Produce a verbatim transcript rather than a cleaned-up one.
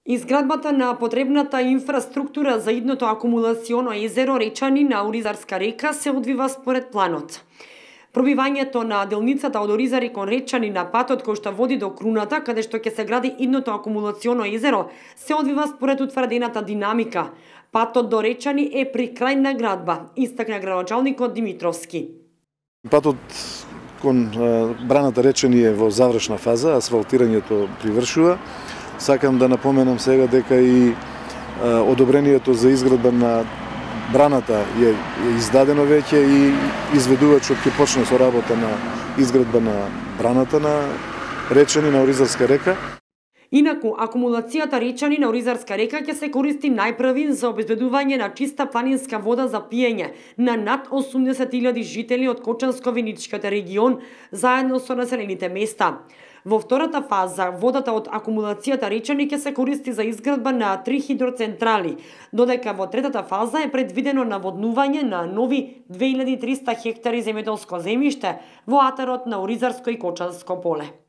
Изградбата на потребната инфраструктура за идното акумулационо езеро Речани на Оризарска река се одвива според планот. Пробивањето на делницата од Оризари кон Речани на патот кој што води до Круната, каде што ќе се гради идното акумулационо езеро, се одвива според утврдената динамика. Патот до Речани е при крај на градба, истакна градоначалникот Димитровски. Патот кон браната Речани е во завршна фаза, асфалтирањето привршува. Сакам да напоменам сега дека и одобрението за изградба на браната е издадено веќе и изведувачот ќе почне со работа на изградба на браната на Речани на Оризарска река. Инаку, акумулацијата Речани на Оризарска река ќе се користи најпрви за обезбедување на чиста планинска вода за пиење на над осумдесет илјади жители од Кочанско-Виничкиот регион заедно со населените места. Во втората фаза, водата од акумулацијата Речани ќе се користи за изградба на три хидроцентрали, додека во третата фаза е предвидено наводнување на нови две илјади и триста хектари земјоделско земјиште во атарот на Оризарско и Кочанско поле.